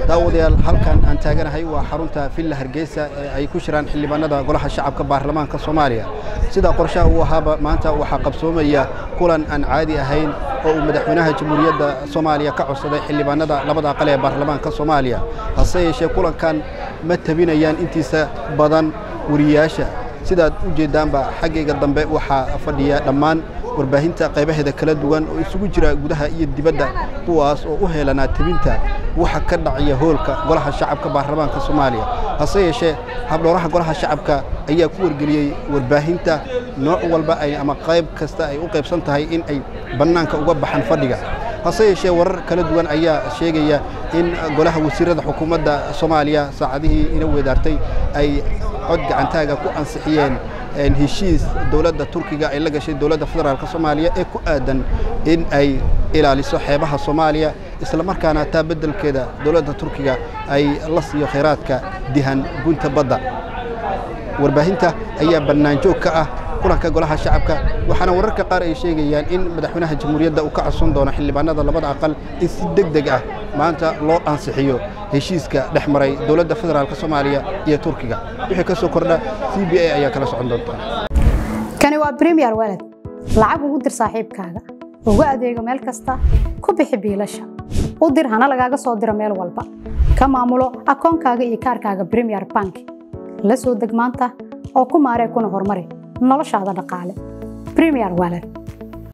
daawadayaal halkan aan taaganahay waa xarunta Villa Hargeysa ay ku shiraan xildhibaanada golaha shacabka baarlamaanka Soomaaliya sida qorshaha uu ahaaba maanta waxa qabsoomaya kulan aan caadi ahayn oo madaxweynaha jamhuuriyadda Soomaaliya ka codsaday xildhibaanada labada aqal ee baarlamaanka Soomaaliya hase yeeshee kulankan ma tabinayaan intiisa badan wariyaasha sida u jeedaanba xaqiiqa dambe waxa fadhiya dhammaan warbaahinta qaybaheeda kala duwan oo isugu jira gudaha iyo dibadda kuwaas oo u heelana tabinta waxa ka dhacaya hoolka golaha shacabka baarlamaanka Soomaaliya hase yeeshee habdhooraha golaha shacabka ayaa ku wargeliyay warbaahinta nooc walba ay ama qayb kasta ay u qaybsan tahay in ay banaanka uga baxan fadhiga hase yeeshee warar kala duwan ayaa sheegaya in golaha wasiirada xukuumadda Soomaaliya saacadihii ina weedartay ay cod gacantaaga ku ansixiyeen heshiis dawladda Turkiga ay la gashay dawladda federaalka Soomaaliya ee ku aadan in ay ilaaliso xeebaha Soomaaliya isla markaana taa bedelkeeda dawladda Turkiga ay la siiyo kheyraadka dihan gunta badda warbaahinta ayaa barnaamijyo ka ah kulanka golaha shacabka waxaana wararka qaar ay sheegayaan in madaxweynaha jamhuuriyadda uu ka codsan doono xildhibaanada labada aqal in si degdeg ah maanta loo ansixiyo heshiiska dhexmaray dawladda federaalka Soomaaliya iyo Turkiga wixii ka soo kordha CBA ayaa kala socon doonta kani waa Premier Wallet lacag ugu dir saaxiibkaaga ugu adeego meel kasta ku bixi biilasha u dir hana lagaaga soo diro meel walba ka maamulo akoonkaaga iyo kaarkaaga Premier Bank la soo deg maanta oo ku maaree kuna horumari noloshaada dhaqaale Premier Wallet